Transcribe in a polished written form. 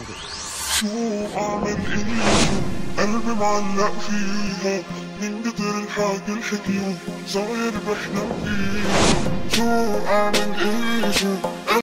شو اعمل الي شو قلبي معلق فيها من كتر الحكي الحكيو صاير بحلم فيها. شو اعمل الي شو